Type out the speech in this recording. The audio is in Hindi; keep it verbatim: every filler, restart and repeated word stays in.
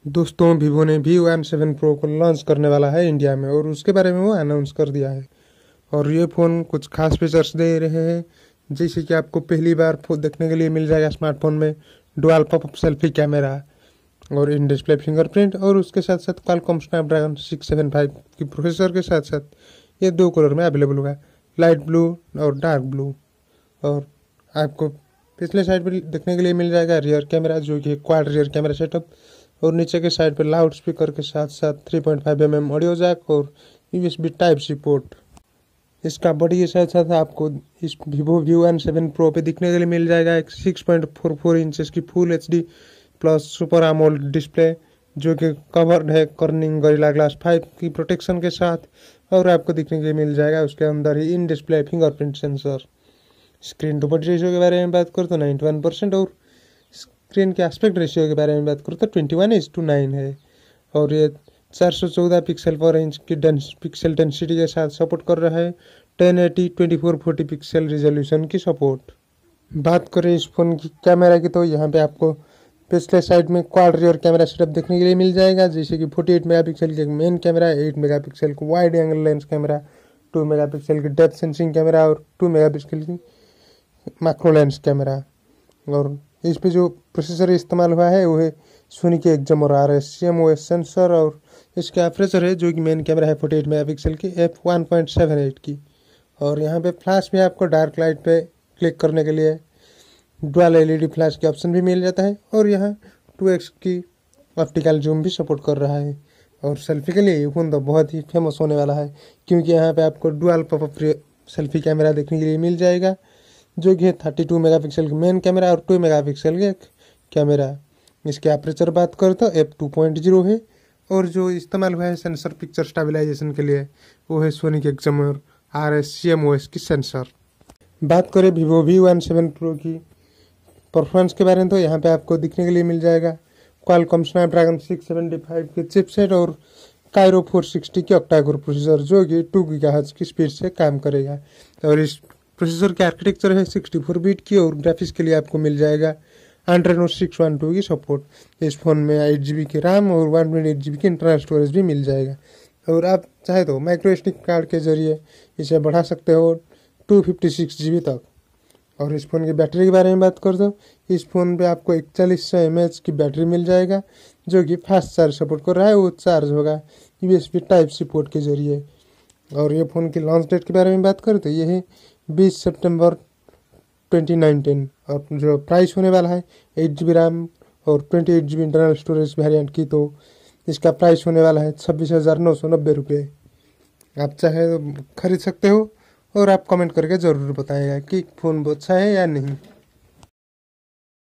दोस्तों, वीवो ने वी वन सेवन प्रो को लॉन्च करने वाला है इंडिया में और उसके बारे में वो अनाउंस कर दिया है। और ये फ़ोन कुछ खास फीचर्स दे रहे हैं, जैसे कि आपको पहली बार फोन देखने के लिए मिल जाएगा स्मार्टफोन में डुअल पॉपअप सेल्फी कैमरा और इन डिस्प्ले फिंगरप्रिंट, और उसके साथ साथ Qualcomm Snapdragon six seven five की प्रोसेसर के साथ साथ ये दो कलर में अवेलेबल होगा, लाइट ब्लू और डार्क ब्लू। और आपको पिछले साइड पर देखने के लिए मिल जाएगा रियर कैमरा, जो कि क्वाड रियर कैमरा सेटअप, और नीचे के साइड पर लाउड स्पीकर के साथ साथ three point five M M audio jack और यूएसबी टाइप सी पोर्ट। इसका बॉडी के साथ साथ आपको इस Vivo V one seven pro पे दिखने के लिए मिल जाएगा एक six point four four inches की full H D plus super AMOLED display, जो कि कवर्ड है कर्निंग गोरिल्ला ग्लास फाइव की प्रोटेक्शन के साथ। और आपको दिखने के लिए मिल जाएगा उसके अंदर ही in display fingerprint sensor. Screen to body ratio के बारे में बात करूँ तो नाइन्टी वन परसेंट, और स्क्रीन के एस्पेक्ट रेशियो के बारे में बात करूँ तो twenty one is to nine है। और ये चार सौ चौदह पिक्सल पर इंच की डेंस पिक्सल डेंसिटी के साथ सपोर्ट कर रहा है, ten eighty twenty four forty pixel resolution की सपोर्ट। बात करें इस फोन की कैमरा की, तो यहाँ पे आपको पिछले साइड में क्वाड रियर कैमरा सेटअप देखने के लिए मिल जाएगा, जैसे कि फोर्टी एट मेगापिक्सल की मेन कैमरा, एट मेगापिक्सल की wide angle lens camera, two megapixel की डेप्थ सेंसिंग कैमरा और टू मेगापिक्सल की मैक्रो लेंस कैमरा। और इस पे जो प्रोसेसर इस्तेमाल हुआ है वो है सोनी के एक्जम और R S C M O S sensor, और इसके अपर्चर है जो कि मेन कैमरा है फोर्टी एट मेगापिक्सल की F one point seven eight की। और यहाँ पे फ्लैश में आपको डार्क लाइट पे क्लिक करने के लिए डुअल एलईडी फ्लैश के ऑप्शन भी मिल जाता है, और यहाँ टू एक्स की ऑप्टिकल जूम भी सपोर्ट कर रहा है। और सेल्फी के लिए ये फोन तो बहुत ही फेमस होने वाला है, क्योंकि यहाँ पे आपको डुअल पॉपअप सेल्फी कैमरा देखने के लिए मिल जाएगा, जो कि है थर्टी टू मेगापिक्सल की मेन कैमरा और टू मेगापिक्सल के कैमरा। इसके अपर्चर बात करें तो एफ टू पॉइंट जीरो है, और जो इस्तेमाल हुआ है सेंसर पिक्चर स्टेबलाइजेशन के लिए वो है सोनी के एक्जम और R S C M O S की सेंसर। बात करें Vivo V one seven pro की परफॉर्मेंस के बारे में, तो यहाँ पे आपको दिखने के लिए मिल जाएगा Qualcomm Snapdragon six seventy five के चिपसेट और कायरो फोर सिक्सटी की ऑक्टा कोर प्रोसेसर, जो कि टू गीगाहर्ट्ज की स्पीड से काम करेगा। और इस प्रोसेसर की आर्किटेक्चर है सिक्सटी फोर बीट की, और ग्राफिक्स के लिए आपको मिल जाएगा एंड्रोइड सिक्स वन टू की सपोर्ट। इस फोन में एट जी बी की रैम और one twenty eight G B की इंटरनल स्टोरेज भी मिल जाएगा, और आप चाहे तो माइक्रो एस डी कार्ड के जरिए इसे बढ़ा सकते हो two fifty six G B तक। और इस फ़ोन की बैटरी के बारे में बात कर दो, इस फ़ोन पे आपको इकतालीस सौ एम एच की बैटरी मिल जाएगा, जो कि फास्ट चार्ज सपोर्ट कर रहा है। वो चार्ज होगा यूएसबी टाइप सी पोर्ट के जरिए। और ये फ़ोन की लॉन्च डेट के बारे में बात करें तो ये है बीस सितंबर ट्वेंटी नाइनटीन, और जो प्राइस होने वाला है एट जी बी रैम और twenty eight G B internal storage variant की, तो इसका प्राइस होने वाला है छब्बीस हज़ार नौ सौ नब्बे रुपये। आप चाहे तो खरीद सकते हो, और आप कमेंट करके ज़रूर बताइएगा कि फ़ोन अच्छा है या नहीं।